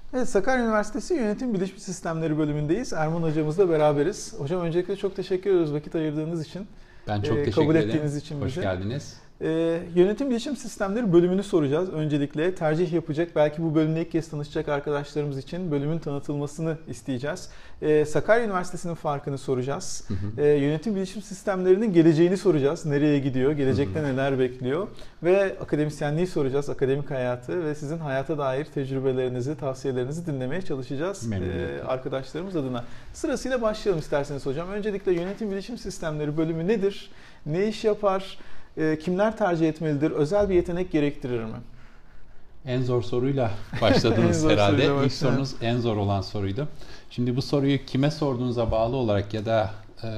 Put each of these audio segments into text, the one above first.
Evet, Sakarya Üniversitesi Yönetim Bilişim Sistemleri bölümündeyiz. Erman hocamızla beraberiz. Hocam öncelikle çok teşekkür ediyoruz vakit ayırdığınız için, Ben çok kabul teşekkür ederim. ettiğiniz için Hoş bizi. geldiniz. Yönetim Bilişim Sistemleri bölümünü soracağız. Öncelikle tercih yapacak, belki bu bölümle ilk kez tanışacak arkadaşlarımız için bölümün tanıtılmasını isteyeceğiz. Sakarya Üniversitesi'nin farkını soracağız. Yönetim Bilişim Sistemlerinin geleceğini soracağız. Nereye gidiyor, gelecekte neler bekliyor? Ve akademisyenliği soracağız, akademik hayatı ve sizin hayata dair tecrübelerinizi, tavsiyelerinizi dinlemeye çalışacağız arkadaşlarımız adına. Sırasıyla başlayalım isterseniz hocam. Öncelikle Yönetim Bilişim Sistemleri bölümü nedir? Ne iş yapar? Kimler tercih etmelidir? Özel bir yetenek gerektirir mi? En zor soruyla başladınız En zor herhalde. soruyla İlk sorunuz en zor olan soruydu. Şimdi bu soruyu kime sorduğunuza bağlı olarak ya da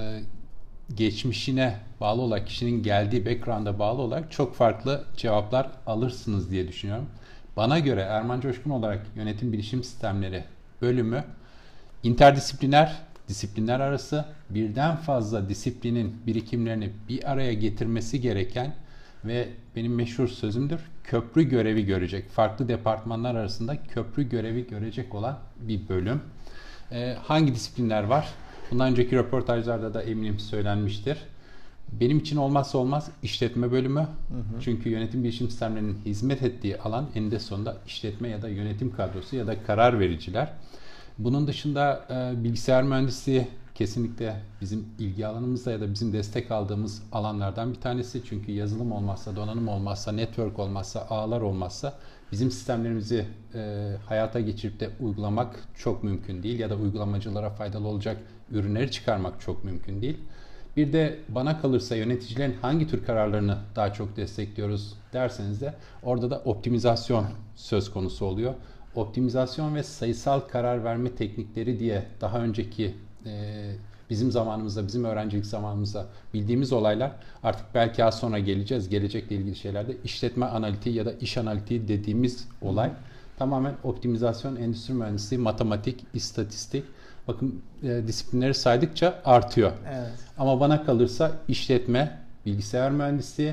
geçmişine bağlı olarak, kişinin geldiği background'a bağlı olarak çok farklı cevaplar alırsınız diye düşünüyorum. Bana göre Erman Coşkun olarak Yönetim Bilişim Sistemleri bölümü interdisipliner, disiplinler arası birden fazla disiplinin birikimlerini bir araya getirmesi gereken ve benim meşhur sözümdür, köprü görevi görecek, farklı departmanlar arasında köprü görevi görecek olan bir bölüm. Hangi disiplinler var? Bundan önceki röportajlarda da eminim söylenmiştir. Benim için olmazsa olmaz işletme bölümü. Çünkü yönetim bilişim sistemlerinin hizmet ettiği alan eninde sonunda işletme ya da yönetim kadrosu ya da karar vericiler. Bunun dışında bilgisayar mühendisliği kesinlikle bizim ilgi alanımızda ya da bizim destek aldığımız alanlardan bir tanesi. Çünkü yazılım olmazsa, donanım olmazsa, network olmazsa, ağlar olmazsa bizim sistemlerimizi hayata geçirip de uygulamak çok mümkün değil. Ya da uygulamacılara faydalı olacak ürünleri çıkarmak çok mümkün değil. Bir de bana kalırsa yöneticilerin hangi tür kararlarını daha çok destekliyoruz derseniz de orada da optimizasyon söz konusu oluyor. Optimizasyon ve sayısal karar verme teknikleri diye daha önceki bizim zamanımızda, bizim öğrencilik zamanımızda bildiğimiz olaylar artık belki az sonra geleceğiz. Gelecekle ilgili şeylerde işletme analitiği ya da iş analitiği dediğimiz olay tamamen optimizasyon, endüstri mühendisliği, matematik, istatistik. Bakın disiplinleri saydıkça artıyor. Evet. Ama bana kalırsa işletme, bilgisayar mühendisliği,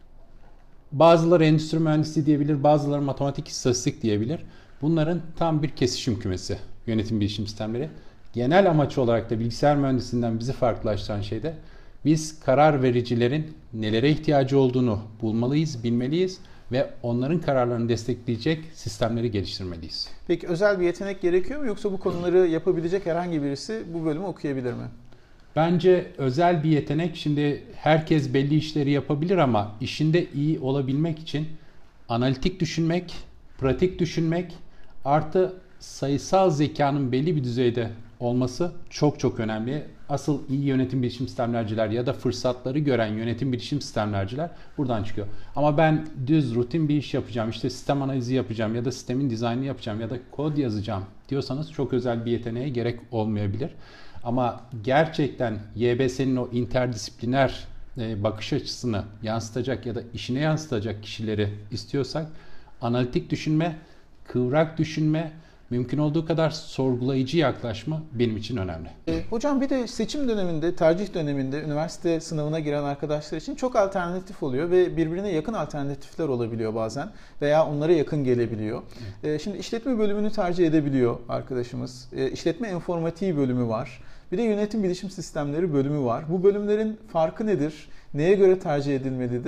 bazıları endüstri mühendisliği diyebilir, bazıları matematik, istatistik diyebilir. Bunların tam bir kesişim kümesi yönetim bilişim sistemleri. Genel amaç olarak da bilgisayar mühendisliğinden bizi farklılaştıran şey de biz karar vericilerin nelere ihtiyacı olduğunu bulmalıyız, bilmeliyiz ve onların kararlarını destekleyecek sistemleri geliştirmeliyiz. Peki özel bir yetenek gerekiyor mu, yoksa bu konuları yapabilecek herhangi birisi bu bölümü okuyabilir mi? Bence özel bir yetenek, şimdi herkes belli işleri yapabilir ama işinde iyi olabilmek için analitik düşünmek, pratik düşünmek artı sayısal zekanın belli bir düzeyde olması çok çok önemli. Asıl iyi yönetim bilişim sistemlerciler ya da fırsatları gören yönetim bilişim sistemlerciler buradan çıkıyor. Ama ben düz rutin bir iş yapacağım, işte sistem analizi yapacağım ya da sistemin dizaynını yapacağım ya da kod yazacağım diyorsanız çok özel bir yeteneğe gerek olmayabilir. Ama gerçekten YBS'nin o interdisipliner bakış açısını yansıtacak ya da işine yansıtacak kişileri istiyorsak analitik düşünme, kıvrak düşünme, mümkün olduğu kadar sorgulayıcı yaklaşma benim için önemli. Hocam bir de seçim döneminde, tercih döneminde üniversite sınavına giren arkadaşlar için çok alternatif oluyor ve birbirine yakın alternatifler olabiliyor bazen veya onlara yakın gelebiliyor. Şimdi işletme bölümünü tercih edebiliyor arkadaşımız. İşletme informatiği bölümü var. Bir de yönetim bilişim sistemleri bölümü var. Bu bölümlerin farkı nedir? Neye göre tercih edilmelidir?